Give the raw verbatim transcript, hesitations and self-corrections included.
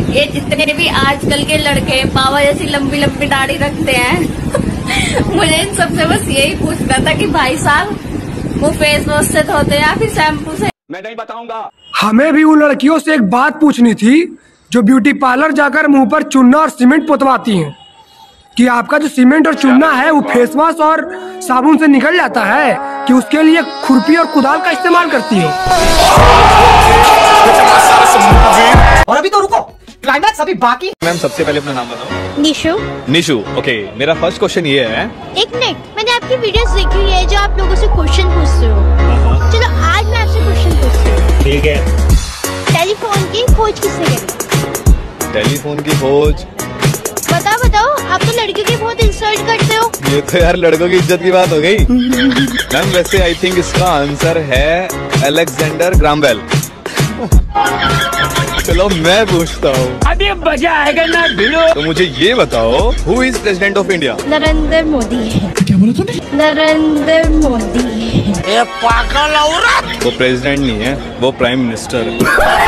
ये जितने भी आजकल के लड़के पावा जैसी लंबी लंबी दाढ़ी रखते हैं मुझे इन सबसे बस यही पूछना था कि भाई साहब वो फेस वॉश से धोते हैं या फिर शैम्पू से? मैं नहीं बताऊंगा। हमें भी उन लड़कियों से एक बात पूछनी थी जो ब्यूटी पार्लर जाकर मुंह पर चूना और सीमेंट पोतवाती हैं, कि आपका जो सीमेंट और चूना है वो फेस वॉश और साबुन से निकल जाता है कि उसके लिए खुरपी और कुदाल का इस्तेमाल करती हो? और अभी तो रुको, क्लाइमैक्स अभी बाकी। मैम सबसे पहले अपना नाम बताओ। निशु। निशु, ओके। मेरा फर्स्ट क्वेश्चन ये है। एक मिनट, मैंने आपकी वीडियोस देखी हुई है जो आप लोगों से क्वेश्चन पूछते हो। चलो आज मैं आपसे क्वेश्चन पूछती हूँ। ठीक है। टेलीफोन की खोज किसने करी? टेलीफोन की खोज? बताओ बताओ, आप तो लड़कियों की बहुत इंसल्ट करते हो। ये तो यार लड़कों की इज्जत की बात हो गई। मैम वैसे आई थिंक इसका आंसर है अलेक्जेंडर ग्राहम बेल। चलो मैं पूछता हूँ। अभी मजा आएगा ना भिड़ो। तो मुझे ये बताओ, who is president of India? Narendra Modi. क्या बोला तूने? नरेंद्र मोदी। ये पागल औरत। वो प्रेसिडेंट नहीं है, वो प्राइम मिनिस्टर है।